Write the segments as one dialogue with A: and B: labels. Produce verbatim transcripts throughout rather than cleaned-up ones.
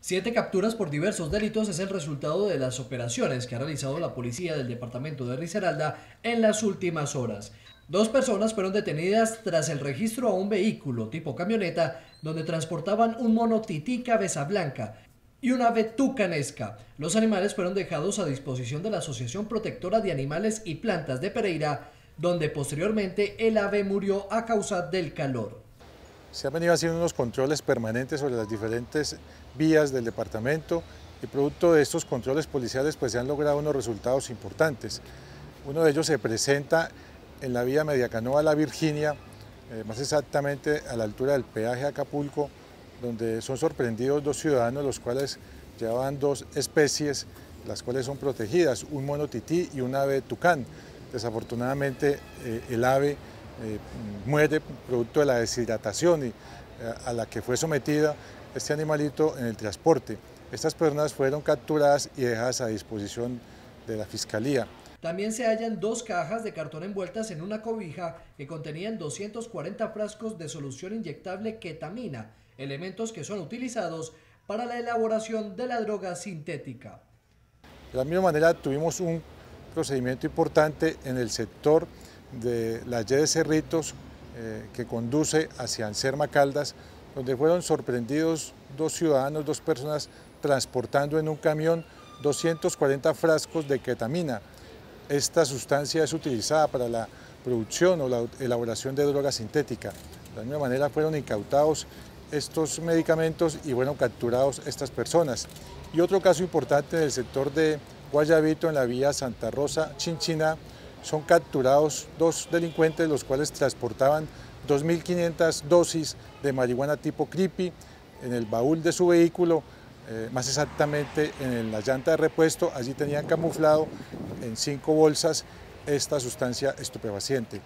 A: Siete capturas por diversos delitos es el resultado de las operaciones que ha realizado la policía del departamento de Risaralda en las últimas horas. Dos personas fueron detenidas tras el registro a un vehículo tipo camioneta donde transportaban un mono tití cabeza blanca y un ave tucanesca. Los animales fueron dejados a disposición de la Asociación Protectora de Animales y Plantas de Pereira, donde posteriormente el ave murió a causa del calor.
B: Se han venido haciendo unos controles permanentes sobre las diferentes vías del departamento y producto de estos controles policiales pues se han logrado unos resultados importantes. Uno de ellos se presenta en la vía Mediacanoa La Virginia, eh, más exactamente a la altura del peaje de Acapulco, donde son sorprendidos dos ciudadanos, los cuales llevaban dos especies, las cuales son protegidas, un mono tití y un ave tucán. Desafortunadamente eh, el ave Eh, muere producto de la deshidratación y, eh, a la que fue sometida este animalito en el transporte. Estas personas fueron capturadas y dejadas a disposición de la Fiscalía.
A: También se hallan dos cajas de cartón envueltas en una cobija que contenían doscientos cuarenta frascos de solución inyectable ketamina, elementos que son utilizados para la elaboración de la droga sintética.
B: De la misma manera tuvimos un procedimiento importante en el sector de la Y de Cerritos eh, que conduce hacia Anserma Caldas, donde fueron sorprendidos dos ciudadanos, dos personas transportando en un camión doscientos cuarenta frascos de ketamina. Esta sustancia es utilizada para la producción o la elaboración de droga sintética. De la misma manera fueron incautados estos medicamentos y fueron capturados estas personas. Y otro caso importante en el sector de Guayabito, en la vía Santa Rosa-Chinchiná, son capturados dos delincuentes, los cuales transportaban dos mil quinientas dosis de marihuana tipo creepy en el baúl de su vehículo, eh, más exactamente en la llanta de repuesto. Allí tenían camuflado en cinco bolsas esta sustancia estupefaciente.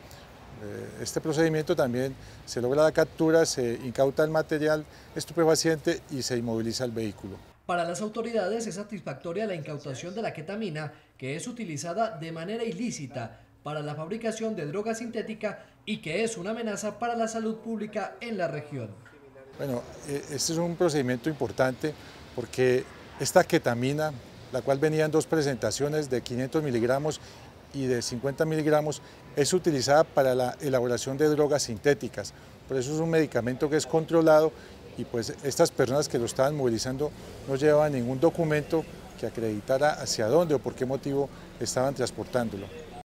B: Eh, este procedimiento también se logra la captura, se incauta el material estupefaciente y se inmoviliza el vehículo.
A: Para las autoridades es satisfactoria la incautación de la ketamina, que es utilizada de manera ilícita para la fabricación de droga sintética y que es una amenaza para la salud pública en la región.
B: Bueno, este es un procedimiento importante porque esta ketamina, la cual venía en dos presentaciones de quinientos miligramos y de cincuenta miligramos, es utilizada para la elaboración de drogas sintéticas. Por eso es un medicamento que es controlado y pues estas personas que lo estaban movilizando no llevaban ningún documento que acreditara hacia dónde o por qué motivo estaban transportándolo.